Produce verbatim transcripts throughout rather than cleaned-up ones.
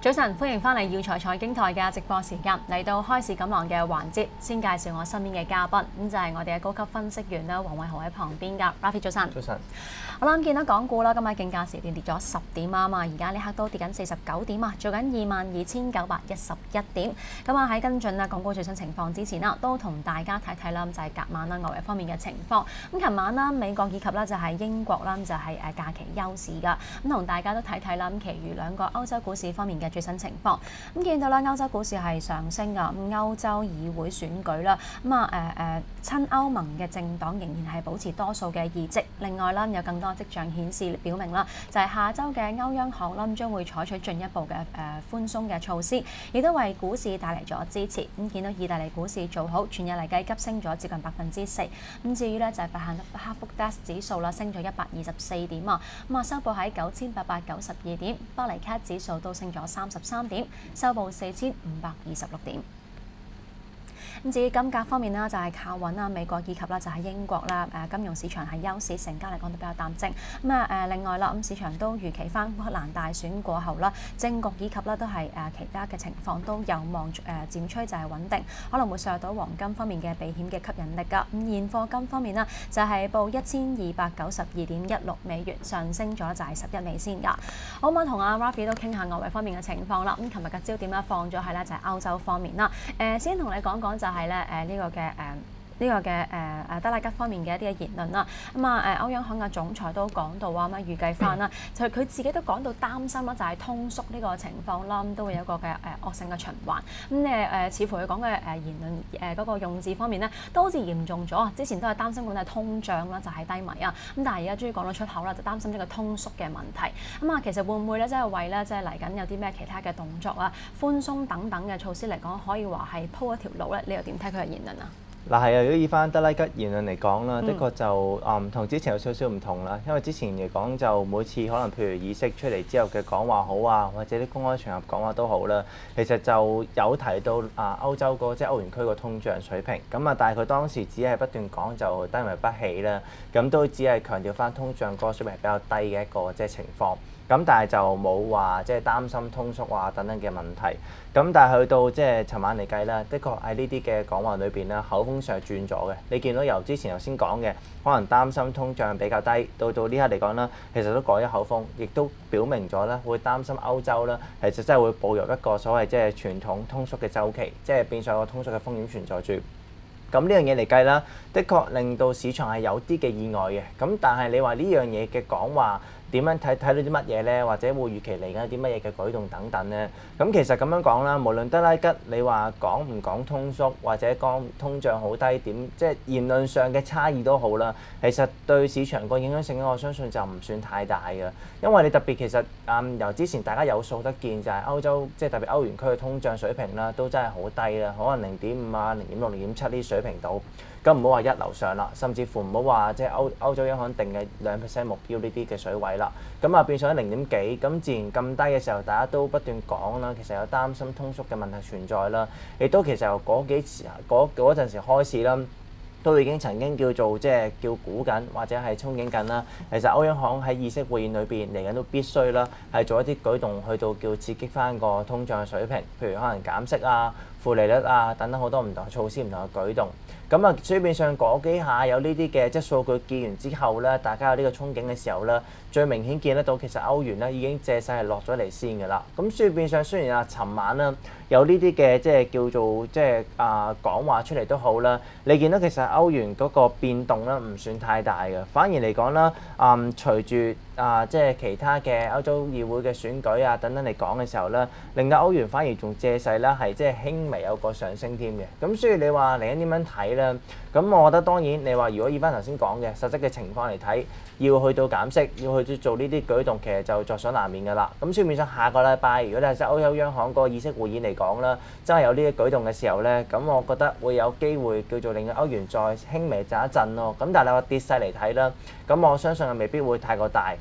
早晨，歡迎翻嚟耀才財經台嘅直播時間，嚟到開市錦囊嘅環節，先介紹我身邊嘅嘉賓，咁就係我哋嘅高級分析員啦，黃偉豪喺旁邊㗎 ，Rafi 早晨。 早晨。 好啦，咁見到港股啦，今日競價時段跌咗十點啊嘛，而家呢刻都跌緊四十九點啊，做緊二萬二千九百一十一點。咁啊喺跟進啦港股最新情況之前啦，都同大家睇睇啦，就係隔晚啦外圍方面嘅情況。咁琴晚啦美國以及啦就係英國啦，就係誒假期休市㗎，咁同大家都睇睇啦，咁其餘兩個歐洲股市方面嘅最新情況。咁見到啦，歐洲股市係上升㗎。咁歐洲議會選舉啦，咁啊誒誒親歐盟嘅政黨仍然係保持多數嘅議席。另外啦，有更多跡象顯示表明啦，就係下週嘅歐央行啦，將會採取進一步嘅誒寬鬆嘅措施，亦都為股市帶嚟咗支持。咁見到意大利股市做好，全日嚟計急升咗接近百分之四。咁至於咧就係法蘭克福 D A X 指數啦，升咗一百二十四點啊，咁啊收報喺九千八百九十二點。巴黎 C A C 指數都升咗三十三點。收報四千五百二十六點。咁至於金價方面啦，就係靠穩啦，美國以及啦就係英國啦，誒金融市場係休市，成交嚟講都比較淡靜。咁啊誒另外啦，咁市場都預期翻烏克蘭大選過後啦，政局以及啦都係誒其他嘅情況都有望誒漸趨就係穩定，可能會削弱到黃金方面嘅避險嘅吸引力㗎。咁現貨金方面啦，就係報一千二百九十二點一六美元，上升咗就係十一美仙㗎。好唔好同阿 Rafi 都傾下外圍方面嘅情況啦？咁琴日嘅焦點咧放咗喺咧就係歐洲方面啦。誒先同你講講就係咧誒呢個嘅誒。呢個嘅誒誒德拉吉方面嘅一啲嘅言論啦，咁啊誒歐央行嘅總裁都講到啊，咁預計翻啦，就佢自己都講到擔心啦，就係通縮呢個情況啦，咁都會有一個嘅誒惡性嘅循環。咁誒誒，似乎佢講嘅誒言論誒嗰個用字方面咧，都好似嚴重咗。之前都係擔心講係通脹啦，就係低迷啊。咁但係而家終於講到出口啦，就擔心呢個通縮嘅問題。咁啊，其實會唔會咧，即係為咧，即係嚟緊有啲咩其他嘅動作啊、寬鬆等等嘅措施嚟講，可以話係鋪一條路咧？你又點睇佢嘅言論啊？ 嗱係啊，如果以翻德拉吉言論嚟講啦， 嗯、 的確就嗯同之前有少少唔同啦。因為之前嚟講就每次可能譬如議息出嚟之後嘅講話好啊，或者啲公開場合講話都好啦，其實就有提到啊歐洲個即係歐元區個通脹水平。咁啊，但係佢當時只係不斷講就低迷不起啦，咁都只係強調翻通脹個水平係比較低嘅一個即係情況。咁但係就冇話即係擔心通縮啊等等嘅問題。咁但係去到即係尋晚嚟計啦，的確喺呢啲嘅講話裏邊咧，口風上係轉咗嘅。你見到由之前頭先講嘅，可能擔心通脹比較低，到到呢刻嚟講啦，其實都改咗口風，亦都表明咗咧會擔心歐洲啦，其實真係會步入一個所謂即係傳統通縮嘅週期，即係變相個通縮嘅風險存在住。咁呢樣嘢嚟計啦，的確令到市場係有啲嘅意外嘅。咁但係你話呢樣嘢嘅講話點樣睇睇到啲乜嘢咧？或者會預期嚟緊有啲乜嘢嘅舉動等等咧？咁其實咁樣講啦，無論德拉吉你話講唔講通縮，或者講通脹好低點，即係言論上嘅差異都好啦。其實對市場個影響性咧，我相信就唔算太大嘅。因為你特別其實嗯由之前大家有數得見，就係歐洲即係特別歐元區嘅通脹水平啦，都真係好低啦，可能零點五啊、零點六、零點七呢啲水平度。咁唔好話一樓上啦，甚至乎唔好話即係歐歐洲央行定嘅兩 percent 目標呢啲嘅水位啦。咁啊變相零點幾，咁自然咁低嘅時候，大家都不斷講啦，其實有擔心通縮嘅問題存在啦。亦都其實由嗰幾時嗰嗰陣時開始啦，都已經曾經叫做即係叫估緊或者係憧憬緊啦。其實歐央行喺議息會議裏邊嚟緊都必須啦，係做一啲舉動去到叫刺激翻個通脹嘅水平，譬如可能減息啊、負利率啊等等好多唔同嘅措施、唔同嘅舉動。咁啊，所以變相嗰幾下有呢啲嘅即係數據見完之後咧，大家有呢個憧憬嘅時候咧，最明顯見得到其實歐元咧已經借勢係落咗嚟先㗎啦。咁所以變相雖然啊，尋晚啦有呢啲嘅即係叫做即係啊講話出嚟都好啦，你見到其實歐元嗰個變動咧唔算太大嘅，反而嚟講啦，嗯隨住啊即係其他嘅歐洲議會嘅選舉啊等等嚟講嘅時候咧，令到歐元反而仲借勢啦係即係輕微有個上升添嘅。咁所以你話嚟緊點樣睇咧？咁我覺得當然你話如果以翻頭先講嘅實質嘅情況嚟睇，要去到減息，要去做呢啲舉動，其實就在所難免㗎啦。咁所以變相下個禮拜，如果你係歐洲央行個議息會議嚟講啦，真係有呢啲舉動嘅時候咧，咁我覺得會有機會叫做令到歐元再輕微震一震咯。咁但係你話跌勢嚟睇啦，咁我相信係未必會太過大。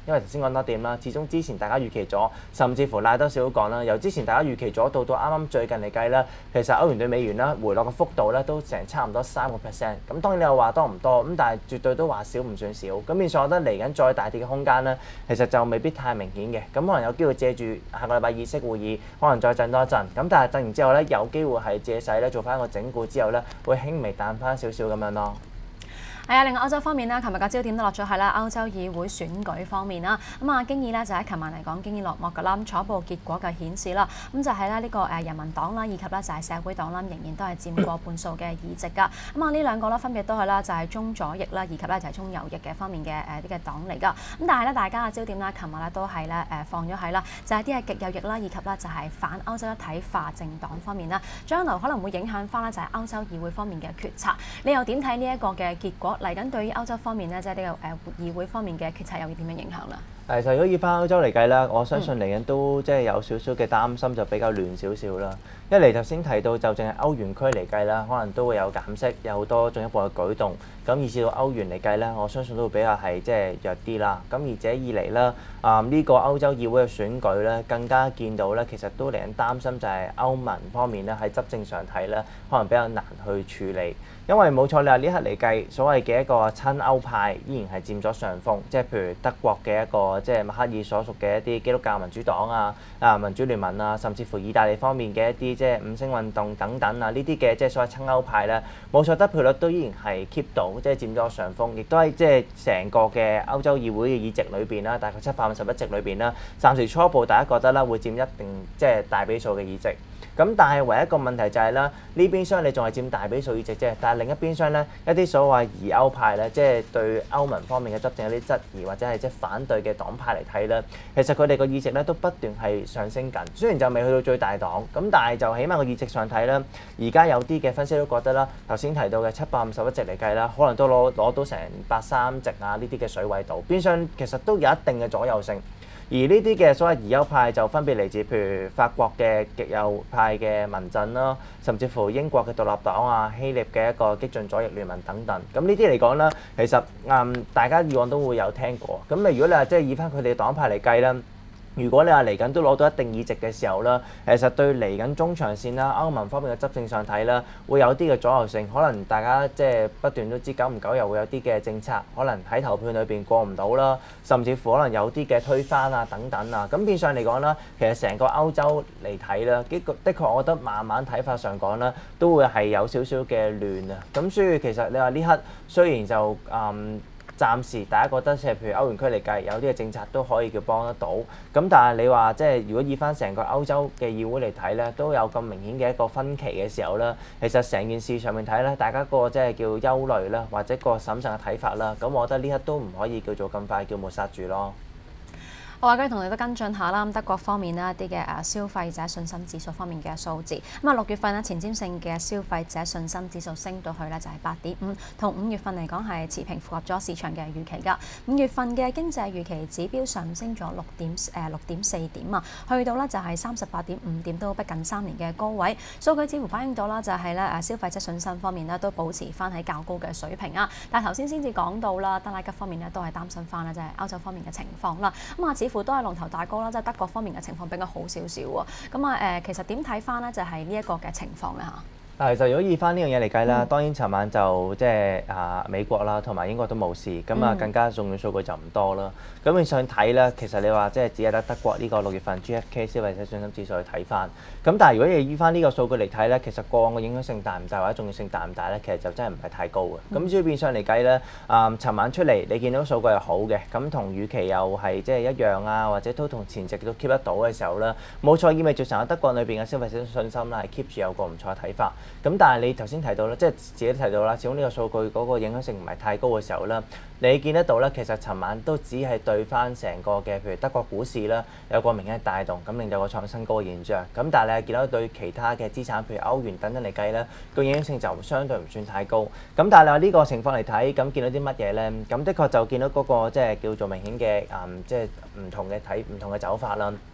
因為頭先講多點啦，始終之前大家預期咗，甚至乎賴多少都講啦，由之前大家預期咗到到啱啱最近嚟計啦，其實歐元對美元啦回落嘅幅度咧都成差唔多三個 percent。咁當然你又話多唔多，咁但係絕對都話少唔算少。咁變相我覺得嚟緊再大跌嘅空間咧，其實就未必太明顯嘅。咁可能有機會借住下個禮拜議息會議，可能再震多一陣。咁但係震完之後咧，有機會係借勢咧做翻一個整固之後咧，會輕微彈翻少少咁樣咯。 係啊，另外歐洲方面咧，琴日嘅焦點都落咗喺啦歐洲議會選舉方面啦。咁啊，經已咧就喺琴晚嚟講，經已落幕㗎啦。咁初步結果嘅顯示啦，咁就係咧呢個誒人民黨啦，以及咧就係社會黨啦，仍然都係佔過半數嘅議席㗎。咁啊，呢兩個啦分別都係啦，就係中左翼啦，以及咧就係中右翼嘅方面嘅誒啲嘅黨嚟㗎。咁但係咧，大家嘅焦點啦，琴日咧都係咧誒放咗喺啦，就係啲係極右翼啦，以及咧就係反歐洲一體化政黨方面啦。將來可能會影響翻咧就係歐洲議會方面嘅決策。你又點睇呢一個嘅結果嚟緊？對於歐洲方面咧，即係呢個誒議會方面嘅決策，又會點樣影響啦？ 誒，就如果以翻歐洲嚟計啦，我相信嚟緊都即係有少少嘅擔心，就比較亂少少啦。一嚟頭先提到，就淨係歐元區嚟計啦，可能都會有減息，有好多進一步嘅舉動。咁以至到歐元嚟計咧，我相信都會比較係即係弱啲啦。咁而且二嚟啦，啊、這、呢個歐洲議會嘅選舉咧，更加見到咧，其實都令人擔心就係歐盟方面咧喺執政上睇咧，可能比較難去處理。因為冇錯，你話呢刻嚟計，所謂嘅一個親歐派依然係佔咗上風，即係譬如德國嘅一個即係默克爾所屬嘅一啲基督教民主黨啊、啊民主聯盟啊，甚至乎意大利方面嘅一啲即係五星運動等等啊，呢啲嘅即係所謂親歐派咧，冇錯，得票率都依然係 keep 到，即係佔咗上風，亦都係即係成個嘅歐洲議會嘅議席裏邊啦，大概七百五十一席裏邊啦，暫時初步大家覺得啦會佔一定即係大比數嘅議席。咁但係唯一一個問題就係啦，呢邊廂你仲係佔大比數議席啫，但係另一邊廂咧，一啲所謂疑歐派咧，即係對歐盟方面嘅執政有啲質疑或者係即係反對嘅黨派嚟睇咧，其實佢哋個議席咧都不斷係上升緊。雖然就未去到最大黨，咁但係就起碼個議席上睇啦，而家有啲嘅分析都覺得啦，頭先提到嘅七百五十一席嚟計啦，可能都攞攞到成百三席啊呢啲嘅水位度，邊廂其實都有一定嘅左右性。而呢啲嘅所謂疑歐派就分別嚟自譬如法國嘅極右派嘅民陣啦，甚至乎英國嘅獨立黨啊、希臘嘅一個激進左翼聯盟等等。咁呢啲嚟講咧，其實嗯大家以往都會有聽過。咁你如果你話即係以翻佢哋黨派嚟計啦，如果你話嚟緊都攞到一定議席嘅時候啦，其實對嚟緊中長線啦，歐盟方面嘅執政上睇啦，會有啲嘅左右性。可能大家即係不斷都知，久唔久又會有啲嘅政策，可能喺投票裏邊過唔到啦，甚至乎可能有啲嘅推翻啊等等啊。咁變相嚟講啦，其實成個歐洲嚟睇啦，的確的確，我覺得慢慢睇法上講啦，都會係有少少嘅亂啊。咁所以其實你話呢刻雖然就嗯。暫時大家覺得即係譬如歐元區嚟計，有啲嘅政策都可以叫幫得到。咁但係你話即係如果以翻成個歐洲嘅議會嚟睇咧，都有咁明顯嘅一個分歧嘅時候咧，其實成件事上面睇咧，大家個即係叫憂慮啦，或者個審慎嘅睇法啦，咁我覺得呢刻都唔可以叫做咁快叫抹殺住咯。 我話繼續同你都跟進下啦，咁德國方面呢，一啲嘅誒消費者信心指數方面嘅數字，咁啊六月份呢，前瞻性嘅消費者信心指數升到去呢就係八點五，同五月份嚟講係持平，符合咗市場嘅預期㗎。五月份嘅經濟預期指標上升咗六點誒六點四點啊，去到呢就係三十八點五點，都逼近三年嘅高位。數據似乎反映到啦，就係咧誒消費者信心方面呢，都保持翻喺較高嘅水平啊。但係頭先先至講到啦，德拉吉方面呢，都係擔心翻啦，就係歐洲方面嘅情況啦。咁啊，似乎都係龍頭大哥啦，即係德國方面嘅情況比較好少少喎。咁啊誒，其實點睇翻咧，就係呢一個嘅情況咧嚇。 嗱，其實如果以翻呢樣嘢嚟計啦， 嗯、 當然尋晚就即係啊美國啦，同埋英國都冇事，咁啊更加重要數據就唔多啦。咁你上睇咧，其實你話即係只係得德國呢個六月份 G F K 消費者信心指數去睇翻。咁但係如果你依翻呢個數據嚟睇咧，其實過往嘅影響性大唔大或者重要性大唔大咧，其實就真係唔係太高嘅。咁所以變相嚟計咧，啊尋晚出嚟你見到數據係好嘅，咁同預期又係即係一樣啊，或者都同前夕都 keep 得到嘅時候咧，冇錯，意味住成個德國裏邊嘅消費者信心啦係 keep 住有個唔錯嘅睇法。咁但係你頭先提到啦，即係自己都提到啦，始終呢個數據嗰個影響性唔係太高嘅時候咧，你見得到咧，其實尋晚都只係對翻成個嘅，譬如德國股市啦，有個明顯嘅帶動，咁令到個創新高嘅現象。咁但係你係見到對其他嘅資產，譬如歐元等等嚟計咧，個影響性就相對唔算太高。咁但係你話呢個情況嚟睇，咁見到啲乜嘢咧？咁的確就見到嗰個即係叫做明顯嘅誒，即係唔同嘅睇唔同嘅走法啦。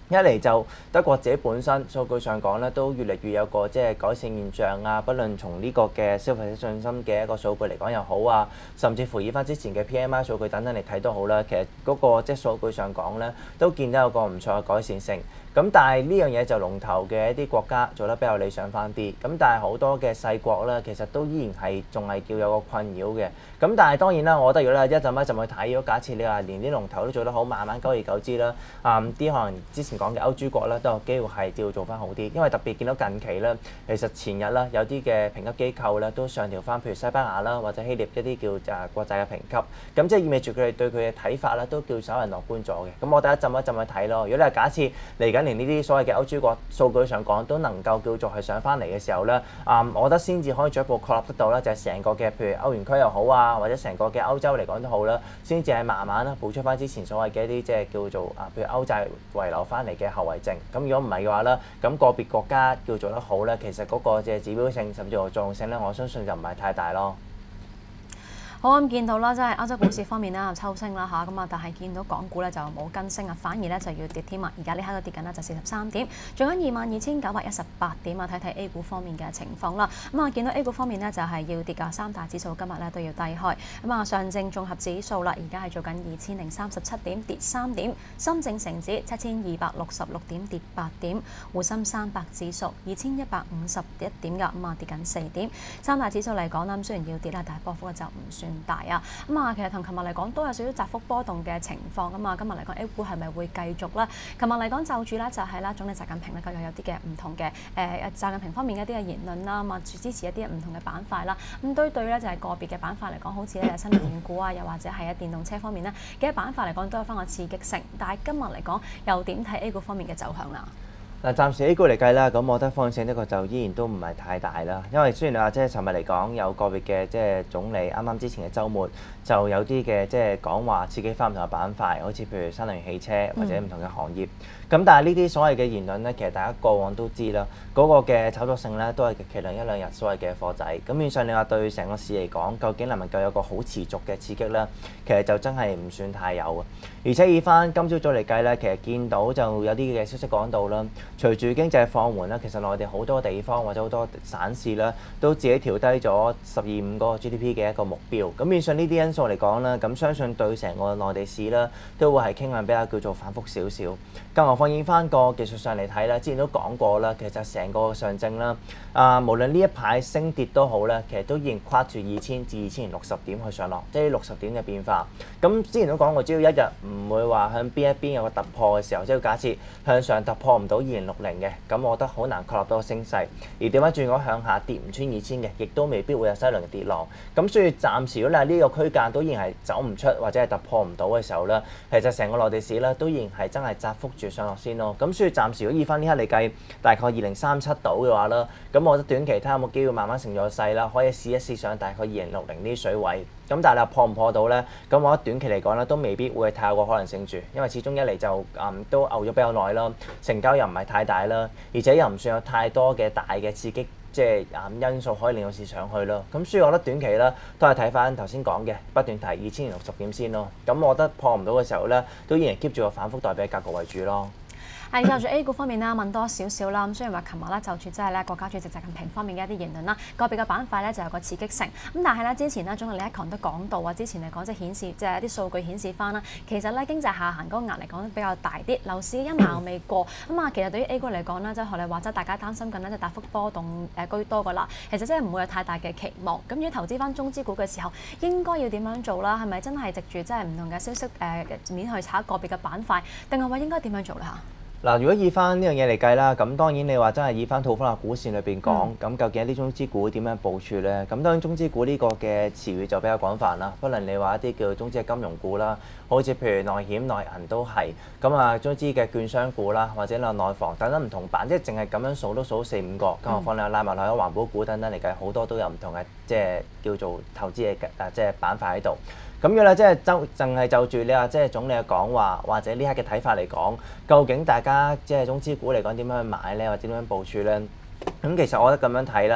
一嚟就德國自己本身數據上講咧，都越嚟越有個即係改善現象啊。不論從呢個嘅消費者信心嘅一個數據嚟講又好啊，甚至乎以翻之前嘅 P M I 數據等等嚟睇都好啦。其實嗰個即係數據上講咧，都見到有個唔錯嘅改善性。咁但係呢樣嘢就龍頭嘅一啲國家做得比較理想翻啲。咁但係好多嘅細國咧，其實都依然係仲係叫有個困擾嘅。咁但係當然啦，我覺得如果咧一陣一陣去睇，如果假設你話連啲龍頭都做得好，慢慢久而久之啦，啊啲可能之前講嘅歐豬國咧都有機會係照做翻好啲。因為特別見到近期咧，其實前日啦有啲嘅評級機構咧都上調翻，譬如西班牙啦或者希臘一啲叫誒國際嘅評級。咁即係意味住佢哋對佢嘅睇法咧都叫稍為樂觀咗嘅。咁我哋一陣一陣去睇咯。如果你係假設嚟緊連呢啲所謂嘅歐豬國數據上講都能夠叫做係上翻嚟嘅時候咧，啊、嗯，我覺得先至可以進一步確立得到啦，就係、是、成個嘅譬如歐元區又好啊，或者成個嘅歐洲嚟講都好啦，先至係慢慢啦補出翻之前所謂嘅一啲即係叫做啊，譬如歐債遺留翻嚟嘅後遺症。咁如果唔係嘅話咧，咁、那個別國家叫做得好咧，其實嗰個嘅指標性甚至乎作用性咧，我相信就唔係太大咯。 好咁見到啦，即係歐洲股市方面咧就抽升啦嚇，咁啊但係見到港股咧就冇跟升啊，反而咧就要跌添啊！而家呢刻都跌緊啦，就四十三點，做緊二萬二千九百一十八點啊！睇睇 A 股方面嘅情況啦，咁啊見到 A 股方面咧就係要跌㗎，三大指數今日咧都要低開，咁啊上證綜合指數啦，而家係做緊二千零三十七點，跌三點；深證成指七千二百六十六點，跌八點；滬深三百指數二千一百五十一點㗎，咁啊跌緊四點。三大指數嚟講啦，咁雖然要跌啦，但係波幅就唔算大啊，咁啊，其實同琴日嚟講都有少少窄幅波動嘅情況啊嘛。今日嚟講 A 股係咪會繼續咧？琴日嚟講就住咧就係啦，總理習近平咧佢又有啲嘅唔同嘅誒、呃、習近平方面嘅一啲嘅言論啦，咁啊支持一啲唔同嘅板塊啦。咁對對咧就係個別嘅板塊嚟講，好似咧新能源股啊，又或者係啊電動車方面咧嘅板塊嚟講都有翻個刺激性。但係今日嚟講又點睇 A 股方面嘅走向啦？ 嗱，暫時 A 股嚟計啦，咁我覺得方向性呢個就依然都唔係太大啦。因為雖然你話即係尋日嚟講有個別嘅即係總理啱啱之前嘅週末就有啲嘅即係講話刺激翻唔同嘅板塊，好似譬如新能源汽車或者唔同嘅行業。咁、嗯、但係呢啲所謂嘅言論咧，其實大家過往都知啦，嗰、那個嘅炒作性咧都係其量一兩日所謂嘅貨仔。咁變相你話對成個市嚟講，究竟能唔能夠有個好持續嘅刺激咧？其實就真係唔算太有啊。而且以翻今朝早嚟計咧，其實見到就有啲嘅消息講到啦。隨住經濟放緩啦，其實內地好多地方或者好多省市啦，都自己調低咗十二五嗰個 G D P 嘅一個目標。咁面上呢啲因素嚟講啦，咁相信對成個內地市啦，都會係傾向比較叫做反覆少少。更何況以翻個技術上嚟睇啦，之前都講過啦，其實成個上證啦，啊無論呢一排升跌都好咧，其實都依然跨住二千至二千零六十點去上落，即係六十點嘅變化。咁之前都講過，只要一日唔會話向邊一邊有個突破嘅時候，即係假設向上突破唔到二零六零嘅，咁我覺得好難確立到個升勢。而調翻轉講向下跌唔穿二千嘅，亦都未必會有西輪嘅跌浪。咁所以暫時如果你喺呢個區間都依然係走唔出或者係突破唔到嘅時候咧，其實成個內地市咧都依然係真係窄幅住上落先咯。咁所以暫時如果以翻呢刻嚟計，大概二零三七度嘅話啦，咁我覺得短期睇下有冇機會慢慢成咗勢啦，可以試一試上大概二零六零呢啲水位。咁但係你話破唔破到咧？咁我覺得短期嚟講咧都未必會太有個可能性住，因為始終一嚟就嗯都牛咗比較耐啦，成交又唔係太大啦，而且又唔算有太多嘅大嘅刺激，即係嗯因素可以令到市上去咯。咁所以我覺得短期咧都係睇翻頭先講嘅不斷提二千零六十點先咯。咁我覺得破唔到嘅時候咧，都依然 keep 住個反覆代表格局為主咯。 係就住 A 股方面啦，問多少少啦。咁雖然話琴日咧就住即係咧國家主席習近平方面嘅一啲言論啦，個別嘅板塊咧就有個刺激性。咁但係咧之前咧總理李克強都講到啊，之前嚟講即係顯示即係啲數據顯示翻啦，其實咧經濟下行嗰個壓力講得比較大啲，樓市一矛未過。咁啊，其實對於 A 股嚟講咧，即係學你話齋，大家擔心緊咧即係大幅波動誒居多噶啦。其實真係唔會有太大嘅期望。咁如果投資翻中資股嘅時候，應該要點樣做啦？係咪真係藉住即係唔同嘅消息誒面去炒個別嘅板塊，定係話應該點樣做咧嚇？ 嗱，如果以翻呢樣嘢嚟計啦，咁當然你話真係以翻套翻個股線裏邊講，咁、嗯、究竟啲中資股點樣部署咧？咁當然中資股呢個嘅詞語就比較廣泛啦，不論你話一啲叫中資嘅金融股啦，好似譬如內險、內銀都係，咁啊中資嘅券商股啦，或者你話內房等等唔同板，即係淨係咁樣數都數四五個，更何況你話拉埋落去環保股等等嚟計，好多都有唔同嘅即係叫做投資嘅誒即係板塊喺度。咁樣咧，即係就淨係就住你話，即係總理嘅講話，或者呢刻嘅睇法嚟講，究竟大家即係中資股嚟講點樣去買咧，或者點樣部署咧？咁其實我覺得咁樣睇啦，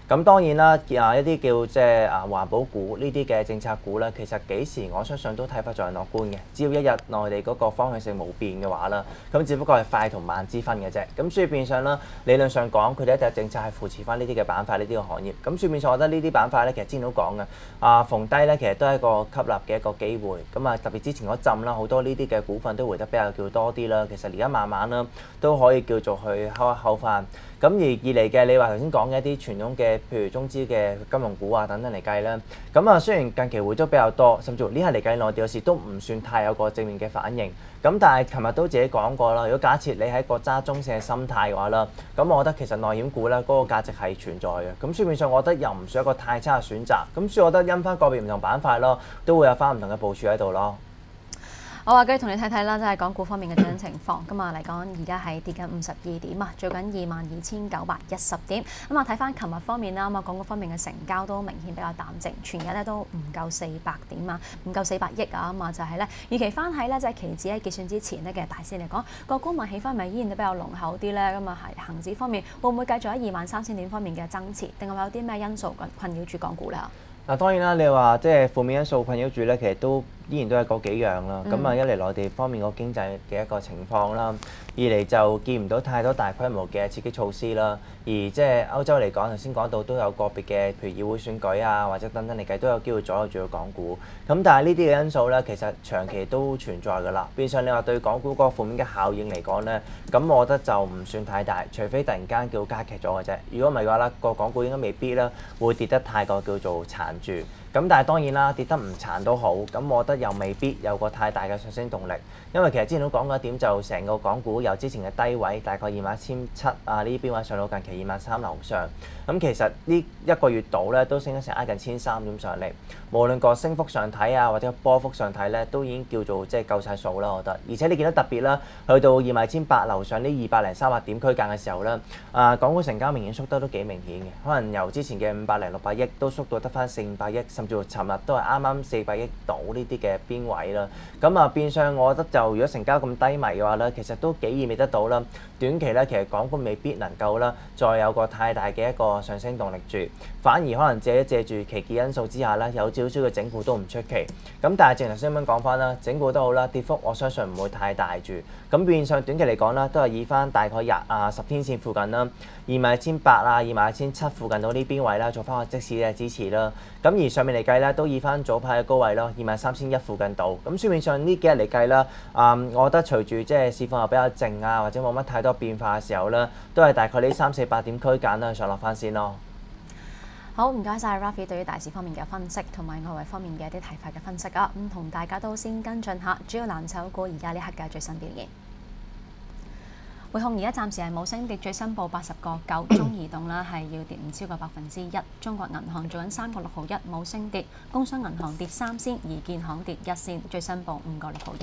咁當然啦，啊一啲叫即係啊環保股呢啲嘅政策股咧，其實幾時我相信都睇法仲係樂觀嘅。只要一日內地嗰個方向性冇變嘅話啦，咁只不過係快同慢之分嘅啫。咁所以變相啦，理論上講，佢哋一定政策係扶持翻呢啲嘅板塊、呢啲嘅行業。咁所以變相，我覺得呢啲板塊咧，其實之前都講嘅，啊逢低咧，其實都係一個吸納嘅一個機會。咁啊特別之前嗰陣啦，好多呢啲嘅股份都回得比較叫多啲啦。其實而家慢慢啦，都可以叫做去睺一睺翻。咁而二嚟嘅，你話頭先講嘅一啲傳統嘅，譬如中資嘅金融股啊等等嚟計啦。咁啊雖然近期回咗比較多，甚至乎呢下嚟計內地嘅市都唔算太有個正面嘅反應。咁但係琴日都自己講過啦，如果假設你係一個揸中線嘅心態嘅話啦，咁我覺得其實內險股咧嗰個價值係存在嘅。咁書面上我覺得又唔算一個太差嘅選擇。咁所以我覺得因翻個別唔同板塊咯，都會有翻唔同嘅部署喺度咯。 我話繼續同你睇睇啦，即係港股方面嘅最新情況。今日嚟講，而家係跌緊五十二點啊，做緊二萬二千九百一十點。咁啊，睇翻琴日方面啦，咁啊，港股方面嘅成交都明顯比較淡靜，全日咧都唔夠四百點啊，唔夠四百億啊，咁啊就係咧預期翻喺咧即係期指喺結算之前呢嘅大市嚟講，個股民氣氛咪依然都比較濃厚啲咧。咁啊係恆指方面會唔會繼續喺二萬三千點方面嘅增持，定係有啲咩因素困擾住港股咧？ 嗱當然啦，你話即係負面因素困擾住咧，其實都依然都係嗰幾樣啦。咁啊、嗯、一嚟內地方面個經濟嘅一個情況啦，二嚟就見唔到太多大規模嘅刺激措施啦。而即係歐洲嚟講，頭先講到都有個別嘅，譬如議會選舉啊，或者等等嚟計都有機會左右住個港股。咁但係呢啲嘅因素咧，其實長期都存在㗎啦。變相你話對港股嗰個負面嘅效應嚟講咧，咁我覺得就唔算太大，除非突然間叫加劇咗嘅啫。如果唔係嘅話咧，個港股應該未必啦，會跌得太過叫做殘住。咁但係當然啦，跌得唔殘都好，咁我覺得又未必有個太大嘅上升動力，因為其實之前都講過一點，就成個港股由之前嘅低位大概二萬一千七啊呢邊位上到近期二萬三樓上，咁其實呢一個月度咧都升咗成挨近千三點上嚟，無論個升幅上睇啊或者波幅上睇咧，都已經叫做即係夠晒數啦，我覺得。而且你見到特別啦，去到二萬一千八樓上呢二百零三百點區間嘅時候咧，啊港股成交明顯縮得都幾明顯嘅，可能由之前嘅五百零六百億都縮到得翻四五百億，甚至乎尋日都係啱啱四百億到呢啲嘅邊位啦。咁啊變相我覺得就如果成交咁低迷嘅話咧，其實都幾意味得到啦。短期咧其實港股未必能夠啦再有個太大嘅一個上升動力住，反而可能借一借住期結因素之下咧有少少嘅整固都唔出奇。咁但係正如頭先咁樣講翻啦，整固都好啦，跌幅我相信唔會太大住。咁變相短期嚟講啦，都係以翻大概廿啊十天線附近啦，二萬一千八啊、二萬一千七附近到呢邊位啦，做翻個即時嘅支持啦。咁而上面嚟計咧，都以翻早排嘅高位咯，二萬三千一附近到。咁書面上呢幾日嚟計啦，啊、嗯，我覺得隨住即係市況又比較靜啊，或者冇乜太多變化嘅時候咧，都係大概呢三四百點區間啦，上落翻先咯。 好，唔該晒 Raffy 對於大市方面嘅分析同埋外圍方面嘅一啲睇法嘅分析啊。咁同大家都先跟進下主要藍籌股而家呢刻嘅最新表現。匯控而家暫時係冇升跌，最新報八十個九。中移動啦係要跌唔超過百分之一。中國銀行做緊三個六毫一，冇升跌。工商銀行跌三仙，而建行跌一仙，最新報五個六毫一。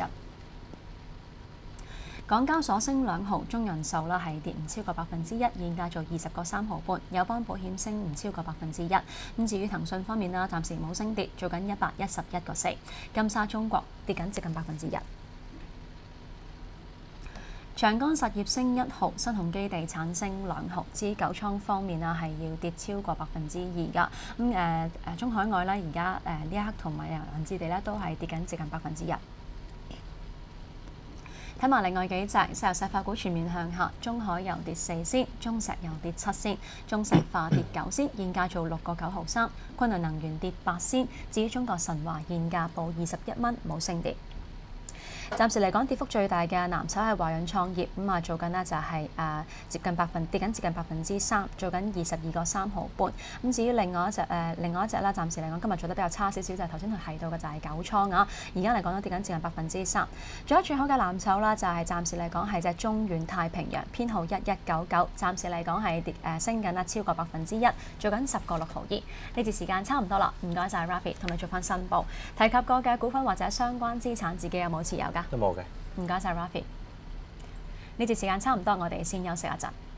港交所升兩毫，中人壽啦係跌唔超過百分之一，現價做二十個三毫半。友邦保險升唔超過百分之一。咁至於騰訊方面啦，暫時冇升跌，做緊一百一十一個四。金沙中國跌緊接近百分之一。長江實業升一毫，新鴻基地產升兩毫。至於九倉方面啊，係要跌超過百分之二㗎。咁誒誒中海外咧，而家誒呢一刻同埋銀置地咧都係跌緊接近百分之一。睇埋另外幾隻石油石化股全面向下，中海油跌四仙，中石油跌七仙，中石化跌九仙，現價做六個九毫三。昆侖能源跌八仙，至於中國神華現價報二十一蚊，冇升跌。暫時嚟講，跌幅最大嘅藍籌係華潤創業，咁啊做緊呢就係誒接近百分跌緊接近百分之三，做緊二十二個三毫半。咁至於另外一隻誒、呃、另外一隻啦，暫時嚟講今日做得比較差少少，就係頭先佢提到嘅就係九倉啊。而家嚟講都跌緊接近百分之三。做得最好嘅藍籌啦，就係暫時嚟講係隻中遠太平洋，編號一一九九，暫時嚟講係跌誒升緊啦，超過百分之一，做緊十個六毫二。呢節時間差唔多啦，唔該晒 Raffy 同你做翻申報。提及過嘅股份或者相關資產，自己有冇持有㗎？ 都冇嘅。 唔該晒 Raffy。呢節時間差唔多，我哋先休息一陣。